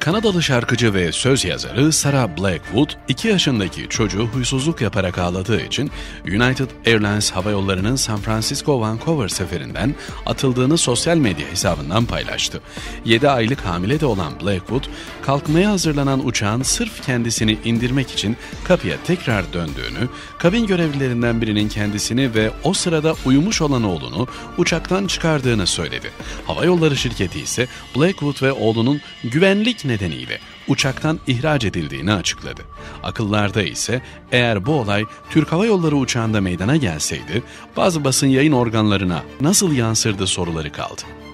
Kanadalı şarkıcı ve söz yazarı Sarah Blackwood, 2 yaşındaki çocuğu huysuzluk yaparak ağladığı için United Airlines Havayolları'nın San Francisco-Vancouver seferinden atıldığını sosyal medya hesabından paylaştı. 7 aylık hamile de olan Blackwood, kalkmaya hazırlanan uçağın sırf kendisini indirmek için kapıya tekrar döndüğünü, kabin görevlilerinden birinin kendisini ve o sırada uyumuş olan oğlunu uçaktan çıkardığını söyledi. Havayolları şirketi ise Blackwood ve oğlunun güvenlik nedeniyle uçaktan ihraç edildiğini açıkladı. Akıllarda ise eğer bu olay Türk Hava Yolları uçağında meydana gelseydi bazı basın yayın organlarına nasıl yansırdı soruları kaldı.